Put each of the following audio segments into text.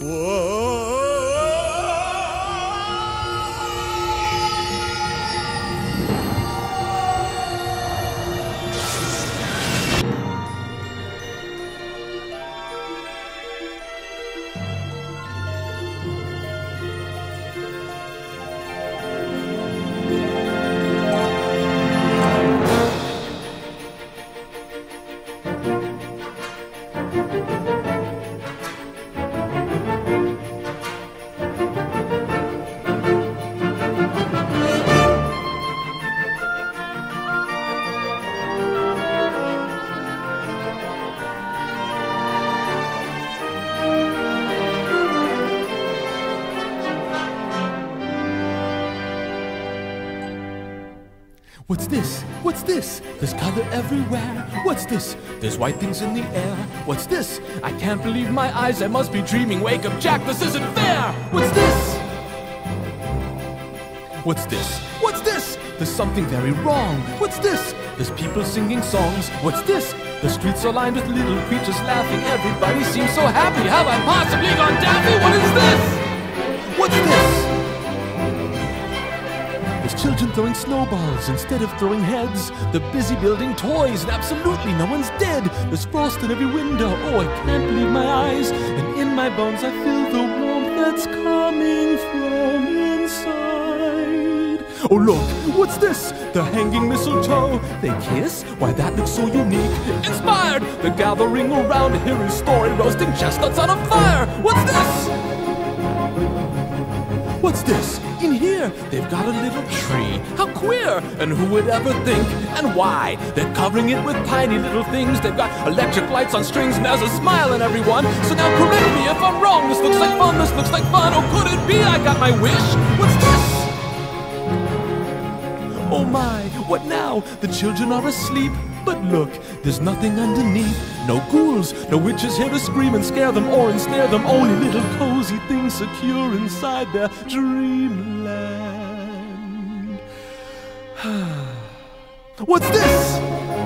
What's this? What's this? There's color everywhere. What's this? There's white things in the air. What's this? I can't believe my eyes. I must be dreaming. Wake up, Jack. This isn't fair. What's this? What's this? What's this? There's something very wrong. What's this? There's people singing songs. What's this? The streets are lined with little creatures laughing. Everybody seems so happy. Have I possibly gone daffy? What is this? What's this? There's children throwing snowballs instead of throwing heads. They're busy building toys and absolutely no one's dead. There's frost in every window. Oh, I can't believe my eyes. And in my bones I feel the warmth that's coming from inside. Oh look, what's this? The hanging mistletoe. They kiss? Why that looks so unique. Inspired! They're gathering around to hear his story, roasting chestnuts on a fire. What's this? What's this? In here, they've got a little tree. How queer! And who would ever think? And why? They're covering it with tiny little things. They've got electric lights on strings and there's a smile in everyone. So now correct me if I'm wrong. This looks like fun, this looks like fun. Oh, could it be I got my wish? What's this? Oh my, what now? The children are asleep. But look, there's nothing underneath. No ghouls, no witches here to scream and scare them or ensnare them. Only little cozy things secure inside their dreamland. What's this?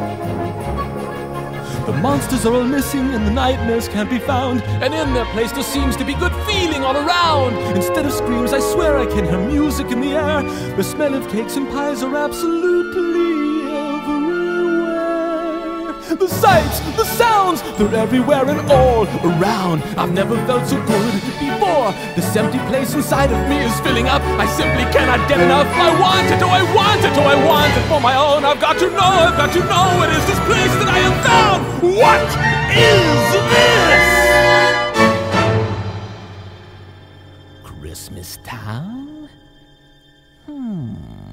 The monsters are all missing and the nightmares can't be found. And in their place there seems to be good feeling all around. Instead of screams, I swear I can hear music in the air. The smell of cakes and pies are absolutely everywhere. The sights, the sounds, they're everywhere and all around. I've never felt so good before. This empty place inside of me is filling up. I simply cannot get enough. I want it, oh I want it, oh I want it for my own. I've got to know it is this place that I have found. What is this? Christmas town?